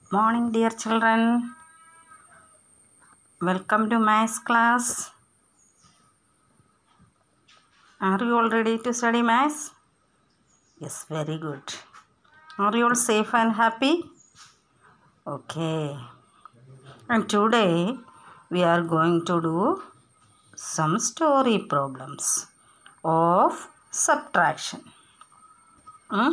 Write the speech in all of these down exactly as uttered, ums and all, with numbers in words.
Morning, dear children. Welcome to maths class. Are you all ready to study maths? Yes, very good. Are you all safe and happy? Okay. And today we are going to do some story problems of subtraction. Hmm?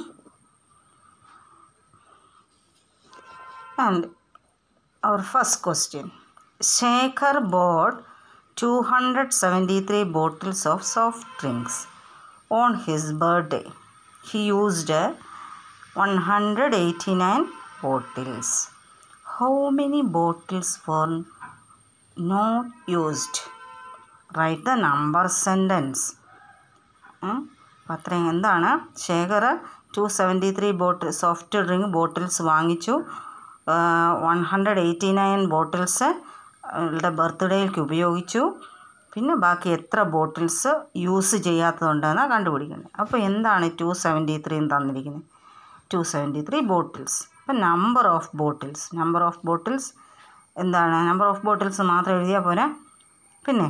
And our first question. Shekhar bought two hundred seventy-three bottles of soft drinks on his birthday. He used one hundred eighty-nine bottles. How many bottles were not used? Write the number sentence. അത്രയും എന്താണ് Shekhar two seventy three bottle soft drink bottles വാങ്ങിച്ചു. One hundred eighty nine bottles ളുടെ ബർത്ത്ഡേയിലേക്ക് ഉപയോഗിച്ചു. പിന്നെ ബാക്കി എത്ര bottles use ചെയ്യാത്തതുണ്ടെന്നാണ് കണ്ടുപിടിക്കുന്നത്. അപ്പോൾ എന്താണ് ടു സെവൻറ്റി ത്രീന്ന് തന്നിരിക്കുന്നത്? Two seventy three bottles. അപ്പം number of bottles number of bottles എന്താണ്? നമ്പർ ഓഫ് ബോട്ടിൽസ് മാത്രം എഴുതിയാൽ പോരാ, പിന്നെ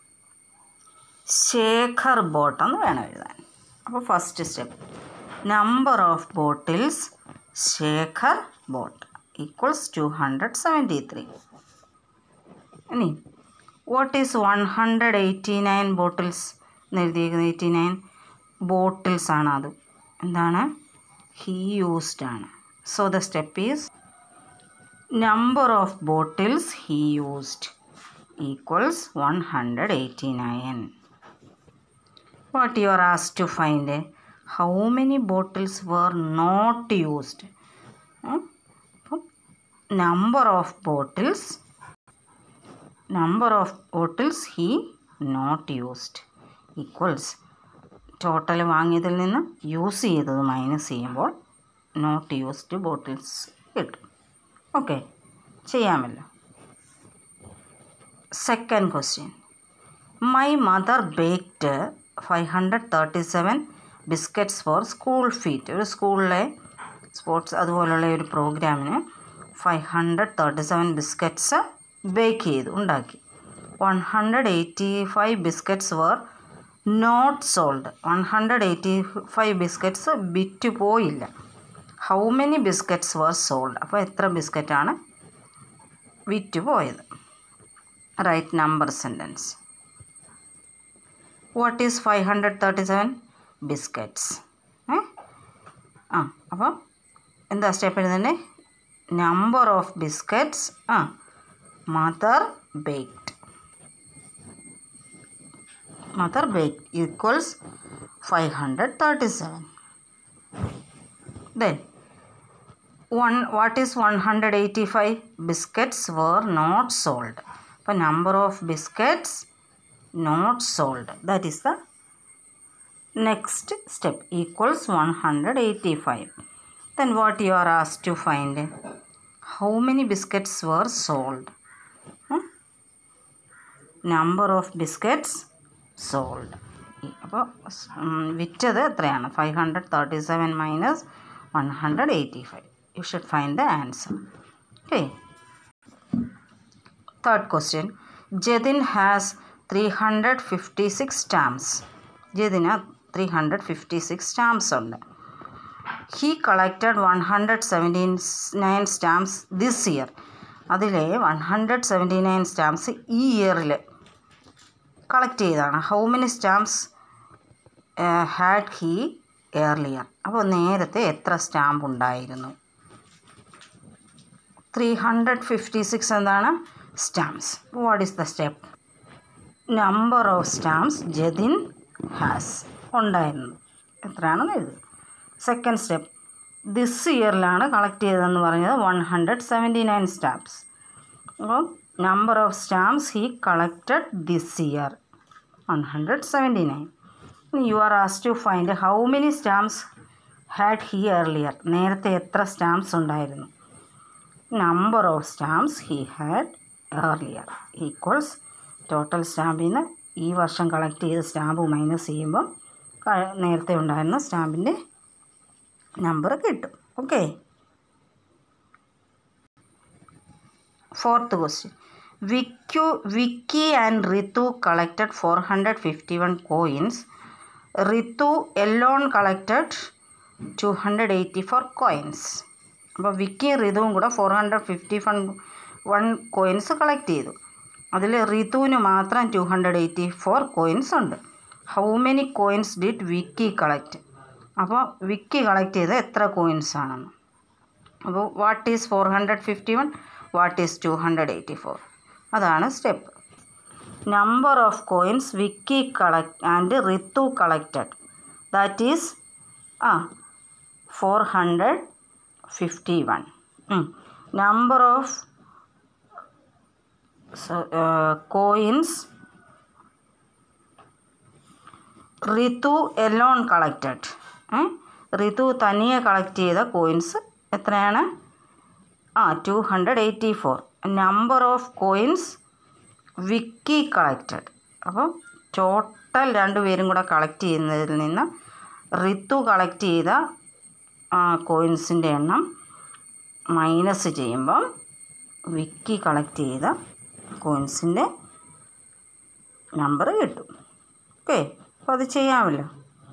ശേഖർ ബോട്ട് എന്ന് വേണം എഴുതാൻ. അപ്പോൾ first step number of bottles Shekhar bought equals two hundred seventy three. ഇനി what is one hundred eighty nine bottles എന്ന് എഴുതിയിരിക്കുന്നത്? എയ്റ്റി നയൻ ബോട്ടിൽസ് ആണ്. അത് എന്താണ്? ഹി യൂസ്ഡ് ആണ്. So the step is number of bottles he used equals one hundred eighty nine. What you are asked to find? How many bottles were not used? Hmm? Number of bottles number of bottles he not used equals total വാങ്ങിയതിൽ നിന്ന് use ചെയ്തത് minus ചെയ്യുമ്പോൾ not used bottles കിട്ടും. Okay, ചെയ്യാമല്ലോ. Second question. My mother baked five hundred thirty seven biscuits for school fete. ഒരു സ്കൂളിലെ sports അതുപോലുള്ള ഒരു പ്രോഗ്രാമിന് five hundred thirty seven biscuits bake ചെയ്തു ഉണ്ടാക്കി. One hundred eighty five biscuits were not sold. One hundred eighty five biscuits വിറ്റ് പോയില്ല. How many biscuits were sold? അപ്പോൾ എത്ര ബിസ്ക്കറ്റാണ് വിറ്റ് പോയത്? Right number sentence. What is five hundred thirty seven biscuits? ഏ ആ അപ്പം എന്താ സ്റ്റെപ്പ് എഴുതണ്ടേ? നമ്പർ ഓഫ് ബിസ്ക്കറ്റ്സ് ആ mother baked mother baked equals five hundred thirty seven. Then one what is one hundred eighty five biscuits were not sold. അപ്പം number of biscuits not sold, that is the next step, equals one hundred eighty-five. Then what you are asked to find? How many biscuits were sold? huh? Number of biscuits sold. അപ്പോൾ വിറ്റത് എത്രയാണ്? Five hundred thirty seven minus one hundred eighty five. You should find the answer. Okay. Third question. Jatin has three hundred fifty six stamps. ജതിന് three hundred fifty six stamps ഉണ്ട്. He collected one hundred seventy nine stamps this year. അതിലെ one hundred seventy nine stamps ഈ ഇയറിൽ collect ചെയ്തതാണ്. How many stamps had he earlier? അപ്പോൾ നേരത്തെ എത്ര stamp ഉണ്ടായിരുന്നു? ത്രീ ഹൺഡ്രഡ് ഫിഫ്റ്റി സിക്സ് എന്താണ്? Stamps. What is the step? Number of stamps Jatin has ഉണ്ടായിരുന്നു എത്രയാണെന്ന് എഴുതുക. Second step. ദിസ് ഇയറിലാണ് കളക്ട് ചെയ്തതെന്ന് പറഞ്ഞത് one hundred seventy nine stamps. അപ്പോൾ number of stamps he collected this year one hundred seventy nine. You are asked to find how many stamps had he earlier. നേരത്തെ എത്ര stamps ഉണ്ടായിരുന്നു? Number of stamps he had earlier equals total സ്റ്റാമ്പിൽ നിന്ന് ഈ വർഷം collect ചെയ്ത stamp minus ചെയ്യുമ്പോൾ നേരത്തെ ഉണ്ടായിരുന്ന സ്റ്റാമ്പിൻ്റെ നമ്പർ കിട്ടും. Okay. Fourth question. Vicky, Vicky and Ritu collected four hundred fifty-one coins. Ritu alone collected two hundred eighty-four coins. അപ്പോൾ വിക്കിയും റിതുവും കൂടെ four hundred fifty one one coins collect ചെയ്തു. അതിൽ റിതുവിന് മാത്രം two hundred eighty four coins ഉണ്ട്. How many coins did Vicky collect? അപ്പോൾ വിക്കി കളക്ട് ചെയ്ത് എത്ര കോയിൻസ് ആണെന്ന്. അപ്പോൾ what is four hundred fifty one, what is two hundred eighty four, അതാണ് step. Number of coins Vicky collect and Ritu collected, that is ആ four hundred fifty one. Number of coins Ritu alone collected, Ritu തനിയെ collect ചെയ്ത coins എത്രയാണ്? ആ two hundred eighty four. Number of coins Vicky collected, അപ്പോൾ total രണ്ടുപേരും കൂടെ collect ചെയ്യുന്നതിൽ നിന്ന് റിതു കളക്ട് ചെയ്ത കോയിൻസിൻ്റെ എണ്ണം മൈനസ് ചെയ്യുമ്പം വിക്കി കളക്ട് ചെയ്ത കോയിൻസിൻ്റെ നമ്പർ കിട്ടും. ഓക്കെ, അപ്പോൾ അത് ചെയ്യാമല്ലോ.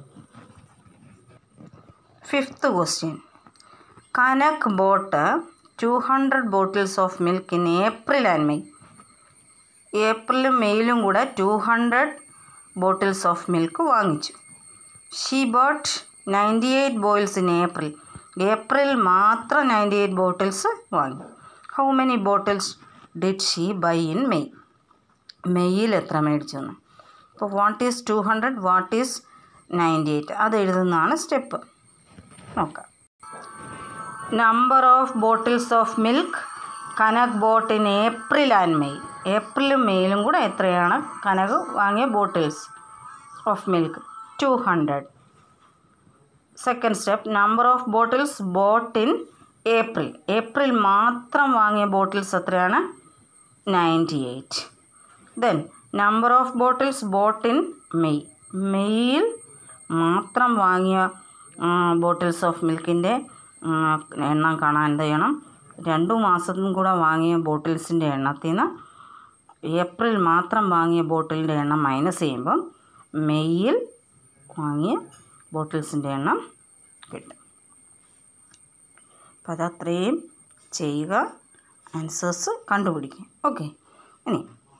Fifth question. Kanak bought two hundred bottles of milk in April and May. ഏപ്രിലും മെയിലും കൂടെ two hundred bottles of milk വാങ്ങിച്ചു. She bought ninety eight bottles in April. April മാത്രം നയൻറ്റി എയ്റ്റ് ബോട്ടിൽസ് വാങ്ങി. How many bottles did she buy in May? മെയ്യിൽ എത്ര മേടിച്ചു എന്ന്. അപ്പോൾ what is two hundred, what is ninety eight, അത് എഴുതുന്നതാണ് സ്റ്റെപ്പ്. നോക്കാം. Number of bottles of milk Kanak boat in April and May. ഏപ്രിലും മെയിലും കൂടെ എത്രയാണ് കനക് വാങ്ങിയ bottles of milk? Two hundred. Second step. Number of bottles bought in April. April മാത്രം വാങ്ങിയ ബോട്ടിൽസ് എത്രയാണ്? Ninety eight. Then number of bottles bought in May. മെയ്യിൽ മാത്രം വാങ്ങിയ ബോട്ടിൽസ് ഓഫ് മിൽക്കിൻ്റെ എണ്ണം കാണാൻ എന്ത് ചെയ്യണം? രണ്ടു മാസത്തും കൂടെ വാങ്ങിയ ബോട്ടിൽസിൻ്റെ എണ്ണത്തിൽ നിന്ന് ഏപ്രിൽ മാത്രം വാങ്ങിയ ബോട്ടിലിൻ്റെ എണ്ണം മൈനസ് ചെയ്യുമ്പം മെയ്യിൽ വാങ്ങിയ ബോട്ടിൽസിൻ്റെ എണ്ണം കിട്ടും. അപ്പോൾ അതത്രയും ചെയ്യുക, ആൻസേഴ്സ് കണ്ടുപിടിക്കുക. ഓക്കെ, ഇനി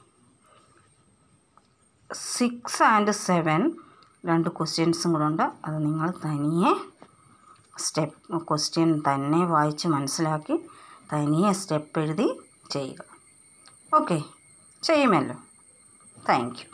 സിക്സ് ആൻഡ് സെവൻ രണ്ട് ക്വസ്റ്റ്യൻസും കൂടെ ഉണ്ട്. അത് നിങ്ങൾ തനിയെ സ്റ്റെപ്പ് ക്വസ്റ്റ്യൻ തന്നെ വായിച്ച് മനസ്സിലാക്കി തനിയെ സ്റ്റെപ്പ് എഴുതി ചെയ്യുക. ഓക്കെ, ചെയ്യുമല്ലോ. Thank U.